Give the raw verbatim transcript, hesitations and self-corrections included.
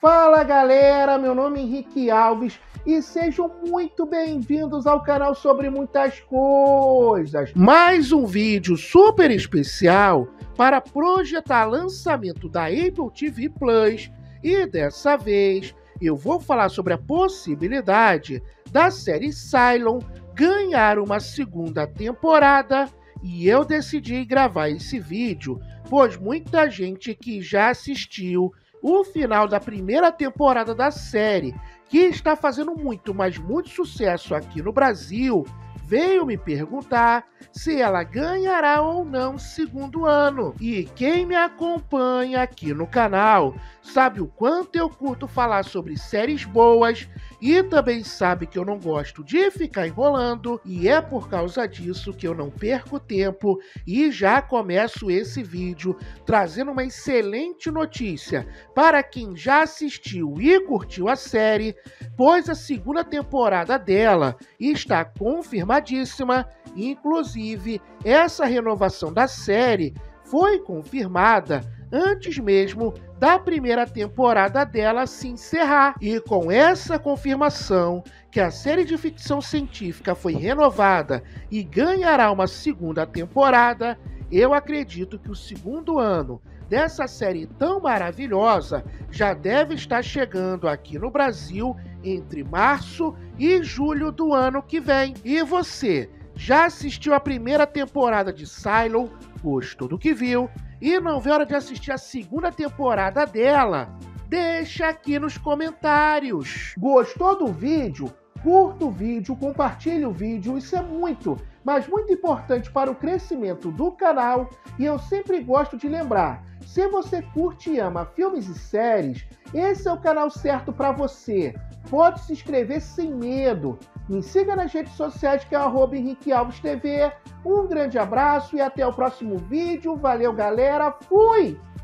Fala galera, meu nome é Henrique Alves e sejam muito bem-vindos ao canal sobre muitas coisas. Mais um vídeo super especial para projetar lançamento da Apple T V Plus e dessa vez eu vou falar sobre a possibilidade da série Cylon ganhar uma segunda temporada e eu decidi gravar esse vídeo, pois muita gente que já assistiu o final da primeira temporada da série, que está fazendo muito, mas muito sucesso aqui no Brasil, veio me perguntar se ela ganhará ou não segundo ano. E quem me acompanha aqui no canal sabe o quanto eu curto falar sobre séries boas e também sabe que eu não gosto de ficar enrolando, e é por causa disso que eu não perco tempo e já começo esse vídeo trazendo uma excelente notícia para quem já assistiu e curtiu a série, pois a segunda temporada dela está confirmadíssima. Inclusive, essa renovação da série foi confirmada antes mesmo da primeira temporada dela se encerrar. E com essa confirmação que a série de ficção científica foi renovada e ganhará uma segunda temporada, eu acredito que o segundo ano dessa série tão maravilhosa já deve estar chegando aqui no Brasil entre março e julho do ano que vem. E você, já assistiu a primeira temporada de Cylon, gostou do que viu e não vê hora de assistir a segunda temporada dela? Deixa aqui nos comentários. Gostou do vídeo? Curta o vídeo, compartilhe o vídeo, isso é muito, mas muito importante para o crescimento do canal. E eu sempre gosto de lembrar, se você curte e ama filmes e séries, esse é o canal certo para você. Pode se inscrever sem medo. Me siga nas redes sociais, que é arroba Henrique Alves T V. Um grande abraço e até o próximo vídeo. Valeu, galera. Fui!